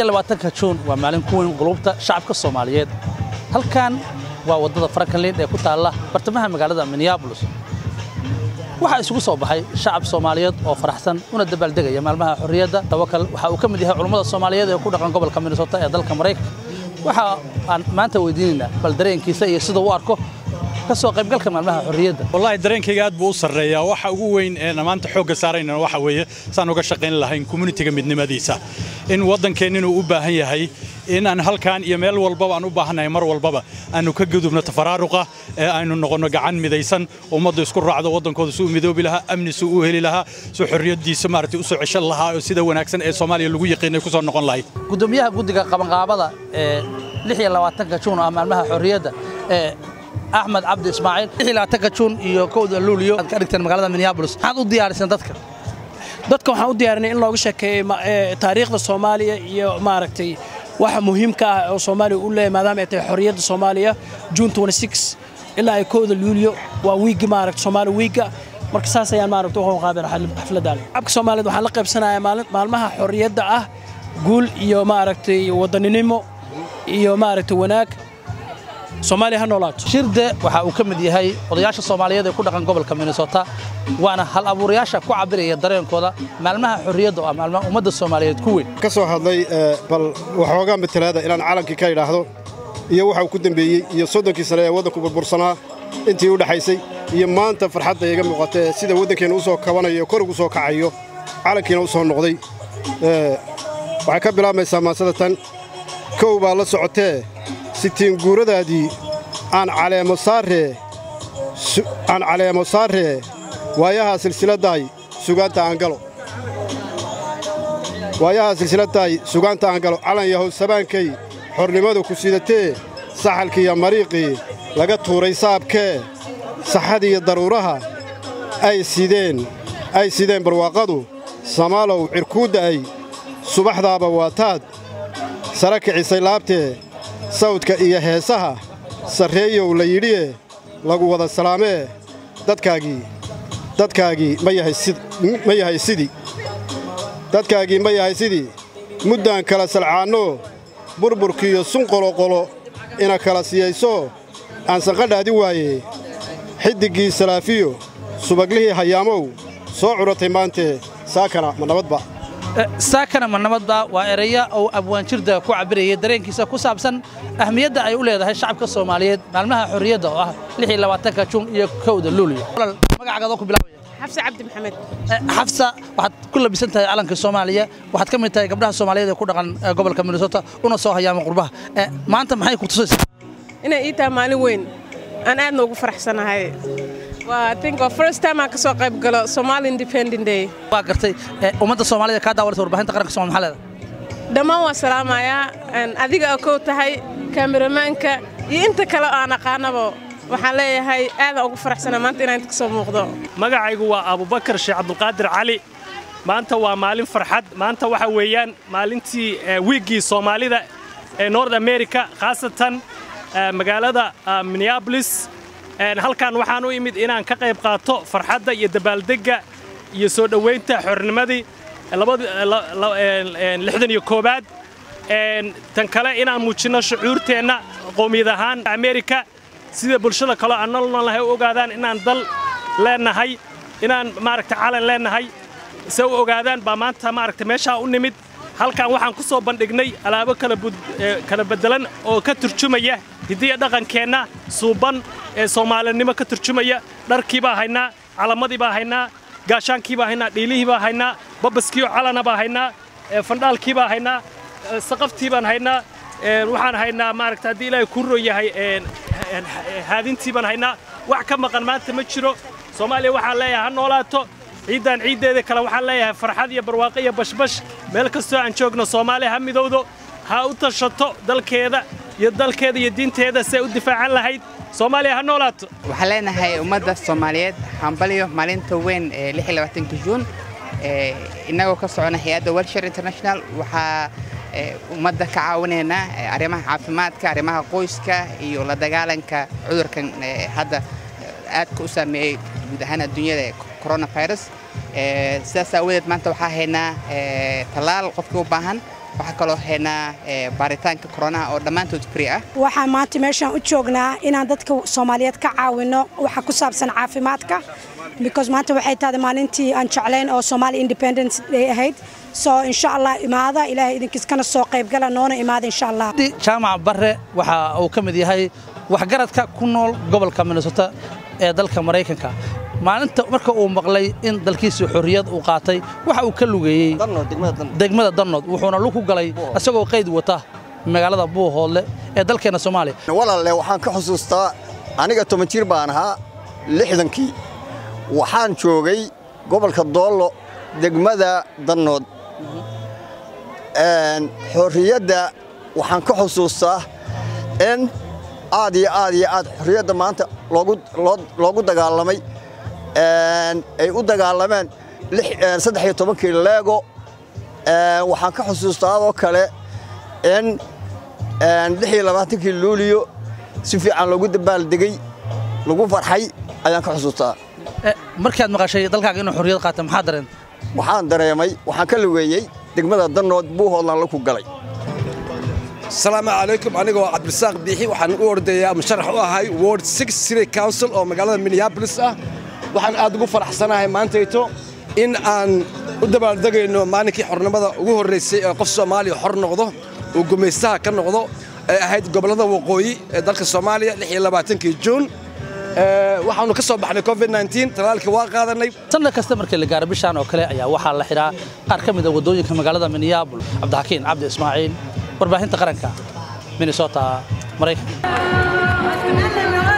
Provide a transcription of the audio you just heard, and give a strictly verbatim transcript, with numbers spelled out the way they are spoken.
labaatanka Juun waa maalin ku weyn qulubta shacabka Soomaaliyeed halkan waa wadada Franklin ee ku taala bartamaha magaalada Minneapolis waxa isugu soo baxay shacab Soomaaliyeed oo faraxsan una dabaaldegaya maalmaha xorriyadda Tawakkal waxa uu ka mid yahay culimada Soomaaliyeed ee ku dhaqan gobolka Minnesota ee dalka Mareykanka waxa aan maanta weydiinaynaa bal dareenkiisa iyo sida uu arko kasoo qaybgalka maalmaha xorriyadda wallahi dareenkayga aad buu u sareeyaa waxa ugu weyn ee maanta xoogga saarayna waxa weeye saan uga shaqeyn lahayn community-ga midnimadiisa in wadankeena uu u baahan yahay in aan halkaan iyo meel walba aan u baahanahay mar walba aanu ka gudubno tafaraaruqa ee aynu noqono gacan midaysan ummadda isku raacdo wadankooda soo midoobi laha amni soo u heli laha soo xorriyadiisa maartay u soo ceshan laha oo sida wanaagsan ee Soomaaliya lagu yaqiinay ku soo noqon lahayd gudoomiyaha guddiga qabanqaabada ee lix iyo labaatanka Juun oo maalmaha xorriyadda ee Ahmed Abdi Ismail lix iyo labaatanka Juun iyo kowda Luulyo ka dhigteen magaalada Minneapolis waxaad u diyaarsan dadka dadka waxaan u diyaarinay in looga sheekeeyo taariikhda Soomaaliya iyo maaragtay waxa muhiimka ah oo Soomaaliya u leeyahay maadaama ay tahay xorriyadda Soomaaliya June twenty-sixth ilaa ay kowda Luulyo waa week maaragtay Soomaali week marka saas ayaan maaragtay u qaabanahay xafladan abka Soomaaliyeed waxaan la qaybsanayaa maalmaha xorriyadda ah guul iyo maaragtay wadaninimo iyo maaragtay wanaag Soomaaliya noolaato shirde waxa uu ka mid yahay odayaasha Soomaaliyeed ee ku dhaqan gobolka Minnesota waana hal abuurayaasha ku cabiraya dareenkooda maalmaha xorriyadda oo maalmaha ummadda Soomaaliyeed ku weyn ka soo hadlay bal waxooga matalaada inaan calankii ka yiraahdo iyo waxa uu ku dambeeyay iyo soddonkii sano ee wadanku burbursanaa intii u dhaxaysay iyo maanta farxadda iga muuqatay sida wadankeena u soo kabanayo kor ugu soo kacayo calankiina u soo noqday ee waxa ka bilaabmaysaa maasada tan koow baa la socotee sitiin guuradaadii aan caleemo saaree aan caleemo saaree waayaha silsiladaay sugaanta aan galo waayaha silsiladaay sugaanta aan galo calan yahow sabaankay xornimadu ku sidatee saxalkii iyo mariiqii laga tuuray saabkee saxadii iyo daruuraha ay sideen ay sideen barwaaqadu samaalow cirkuudda ay subaxdaaba waataad sara kicisay laabtee sawdka iyo heesaha sarreeyow la yidhiye lagu wada salaamee dadkaagii dadkaagii ma yahay sid ma yahay sidii dadkaagii ma yahay sidii muddaan kala salcaanno burburkiiyo sunqoloqolo ina kala siyayso aan sanqadhaadi waaye xiddiggii salaafiyo subaglihii hayaamow soo curatay maantee saakana ma nabadba saakana ma nabadba waa eraya oo abwaan jirda ku cabiraya dareenkiisa ku saabsan ahmiyadda ay u leedahay shacabka Soomaaliyeed maalmaha xorriyadda oo ah lix iyo labaatanka Juun iyo kowda Luulyo magacaaga ku bilaabaya Xafsa Abdi Maxamed Xafsa waxaad ku labisan tahay calanka Soomaaliya waxaad ka mid tahay gabdhaha Soomaaliyeed ee ku dhaqan gobolka Minnesota una soo hayaama qurbaha maanta maxay ku tusaysaa inay ii tahay maalin weyn aan aad ugu faraxsanahay I think the first time I saw the Somali Independent Day. Waa gartay ummadda Soomaaliyeed ka daawartay warbaahinta qaranka Soomaaliyeed. Dhamaan waa salaamaya aan adiga oo tahay cameramanka iyo inta kale aan aqaanabo waxaan leeyahay aad ugu faraxsanahay maanta inaan ka soo muuqdo. Magacaygu waa Abubakar Sheekh Cabdulqaadir Cali. Maanta waa maalin farxad. Maanta waxa weeyaan maalintii weekii Soomaalida ee North America khaasatan magaalada Minneapolis. halkaan waxaan u imid inaan ka qayb qaato farxadda iyo dabaaldegga iyo soo dhaweynta xornimadii lixdan iyo koowaad tan kale inaan muujino shucuurteenna qowmiyad ahaan Amerika sida bulshada kale aan nololahay u ogaadaan inaan dal leenahay inaan maaragtay calan leenahay si u ogaadaan baa maanta maaragtay meesha u nimid halkaan waxaan ku soo bandhignay alaabo kala kala bedelan oo ka turjumaya hidiya dhaqankeenna suuban ee Soomaalinimo ka turjumaya dharkii baa haynaa calamadii baa haynaa gaashaankii baa haynaa dhiilihii baa haynaa babaskii calana baa haynaa fandhaalkii baa haynaa saqaftii baan haynaa waxaan haynaa maaragtay hadii ilaahay ku rooyahay haadintii baan haynaa wax ka maqan maanta ma jiro Soomaaliya waxa leeyahay ha noolaato ciidan ciideeda kale waxa leeyahay farxad iyo barwaaqo iyo bashbash meel kasto aan joogno Soomaaliya ha midowdo ha u tashato dalkeeda iyo dalkeeda iyo diinteeda si ay u difaacan lahayd Soomaaliya ha noolaato waxaan leenahay ummadda Soomaaliyeed hambaliyo maalinta weyn ee lix iyo labaatanka Juun ee inagoo ka socona hay'adda Welshare International waxa ummadda ka caawinayna arrimaha caafimaadka arrimaha qoyska iyo la dagaalanka cudurkan hadda aad ku saameeyay guud ahaan adduunyada coronavirus ee sidaas awgeed maanta waxa haynaa talaal qofka u baahan waxaa kaloo haynaa baaritaanka koronaha oo dhammaantood free ah. waxaan maanta meeshaan u joognaa inaan dadka Soomaaliyeed ka caawino waxa ku saabsan caafimaadka because maanta waxay tahay maalintii aan jeclayn oo Somali Independence Day ahayd so insha Allah imaada ilaahay idinkiis kana soo qayb gala noona imaada insha Allah. jaamac Barre waxa uu ka mid yahay waxgaradka ku nool gobolka Minnesota ee dalka Mareykanka maalinta marka uu maqlay in dalkiisa xorriyad uu qaatay waxa uu ka lugeeyay degmada Danood wuxuuna lug ku galay asagoo qayd wata magaalada Buuhoodle ee dalkeena Soomaaliya. walaalle waxaan ka xusuustaa aniga toban jir baan ahaa lixdankii waxaan joogay gobolka Doollo degmada Danood een xorriyadda waxaan ka xusuustaa in aad iyo aad iyo aad xorriyadda maanta loogu loogu dagaalamay een ay u dagaalameen saddex iyo toban kii leego een waxaan ka xusuustaa oo kale in een lix iyo labaatan kii luuliyo si fiican loogu dabaal degay lagu farxay ayaan ka xusuustaa. markaad maqashay dalkaaga inuu xorriyad qaato maxaa dareen? waxaan dareemay waxaan ka lugeeyay degmada Danood Buuhoodland la ku galay. السلام عليكم أنا هو عبد الرزاق بيحي وحن أوردي مشرح هاي وورد ستة سيتي كونسل أو مقالة مينيابوليس أه وحن أدقو فرح سنة هاي مانتيتو إن أن ودبا دقي إنه مانكي حرنا بذا وهو الرئيس قف الصومالي حر نقضه وقميستها كان نقضه هاي قبل هذا وقوي دلك الصومالية اللي هي لبعتين كي جون waxaanu ka soo baxnay covid nineteen talaalka waa qaadanay sanad kasta markii la gaaro bishan oo kale ayaa waxa la xiraa qaar ka mid ah wadooyinka magaalada Minneapolis Cabdixakiin Cabdi Ismaaciil warbaahinta qaranka Minnesota Mareykanka